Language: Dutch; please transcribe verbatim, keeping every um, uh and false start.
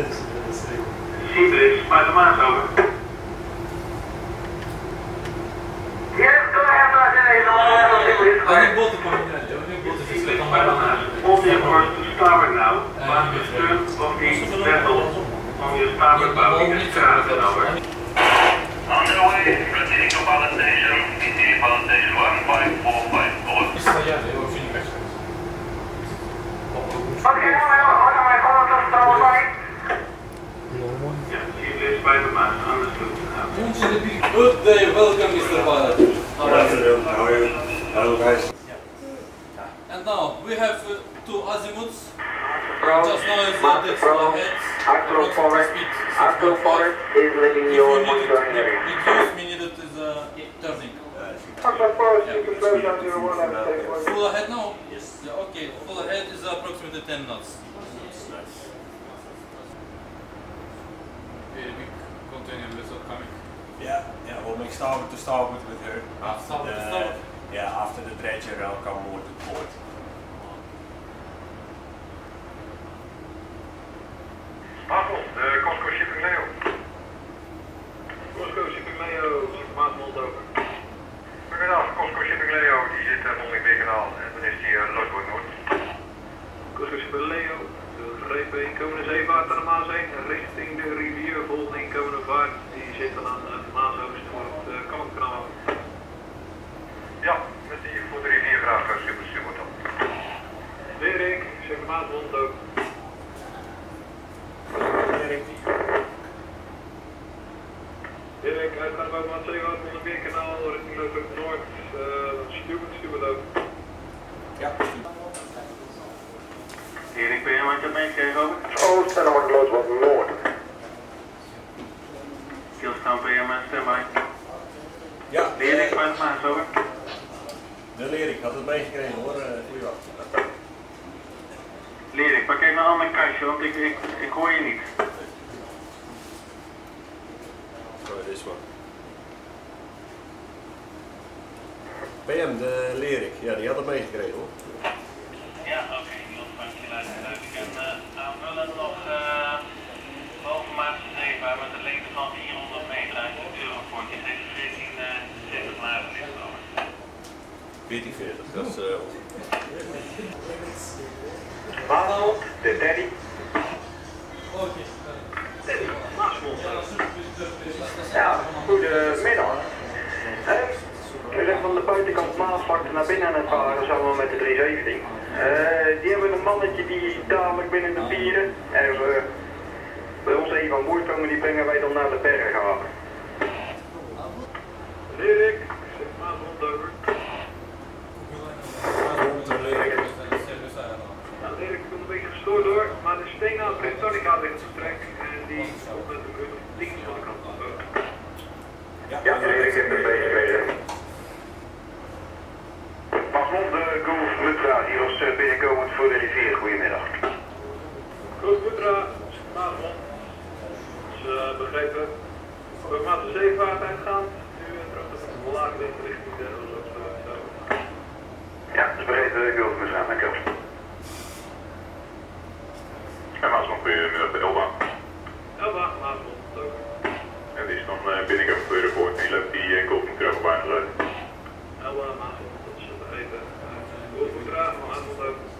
Seabridge by the Maas, over. Yes, go ahead, Hij heeft boten komen, hij heeft boten geslepen. all the course to starboard now, but the stern of the vessel on your starboard bow is started, over. On the way, proceeding to ballast station, E T ballast station one five four five four. Okay, now on my phone, just starboard right. Yeah, Seabridge by the Maas, understood. Good day, welcome Mister Pilot. Good afternoon, how are you? Hello guys. And now we have uh, two azimuths. Approach, Just now is uh, mass that's approach, ahead. actual forward, actual forward is leaving If your you need monitoring it, area. reduce me needed is uh, turning. Actual forward, you can close down zero one and take one. Full ahead now? Yes. Yeah, okay, full ahead is approximately ten knots. Very big container vessel coming. Yeah, yeah, we'll make starboard to starboard with her. Ah, starboard to starboard? Yeah, after the dredger I'll come more to port. Maasmond, uh, Costco Shipping Leo. Costco Shipping Leo, Maasmond over. Goedendag, Costco Shipping Leo, die zit uh, nog in Beekanaal en dan is die uh, Loodwoord Noord. Costco Shipping Leo, de begrepen inkomende zeevaart aan de Maas heen, richting de rivier, volgende inkomende vaart, die zit dan aan de Maasoost voor het uh, Kalmkanaal. Ja, met die voor de riviervraag, uh, super, super top. Erik, zeg Maasmond over. Erik. Erik, uitgaan boven aan het zeewater van het Beerkanaal, richting Loodwoord Noord, uh, stuwend, stuwend over. Ja. Erik, ben je wat je meegekregen over? Oost en dan wordt Loodwoord Noord. Kielstaan P M S, standby. Ja. Erik, bij de Maas, over. De Lerik had het meegekregen hoor, uh, goeie wacht. Lerik, pak even een ander kastje, want ik, ik, ik hoor je niet. Sorry, this one. P M, de Lerik, ja die had het meegekregen hoor. Ja, oké, okay. Luchtvaartje luisteren. Ik kan uh, aanvullen nog uh, bovenmaatse zeevaart met een lengte van vierhonderd meter uit de Europoort. Die heeft veertien twintig lagen ligt over. veertien veertig, dat is uh, Maasmond, de Teddy. Oké. Teddy, Maasmond. Ja, goedemiddag. Hey, we zijn van de buitenkant Maasvlakte naar binnen aan het varen samen met de driehonderdzeventien. Uh, die hebben een mannetje die dadelijk binnen de vieren. En we bij ons even aan boord komen, die brengen wij dan naar de Berghaven. Erik, zeg Maasmond over. Nou, Erik komt een beetje gestoord door, maar de Stena Britannica ligt op vertrek en die komt met een minuut of tien van de kant op. Ja, Erik heeft een beetje gereden. Maasmond, de Golf Lutra, die was uh, binnenkomend voor de rivier. Goedemiddag. Goed, Putra, Maasmond. Dus uh, begrepen, we maken de zeevaart uitgaan. Nu uh, terug de laag ligt richting de Oostvaart. Ja, dat is begrepen, Golf Lutra, dankjewel. En Maasmond, goedemiddag, de Elba. Elba, Maasmond, ook. En die is dan uh, binnenkomen voor de Europoort en die loopt die uh, Golf Putra bijna uit. Elba, Maasmond, dat is begrepen. Goed, Putra, Maasmond ook.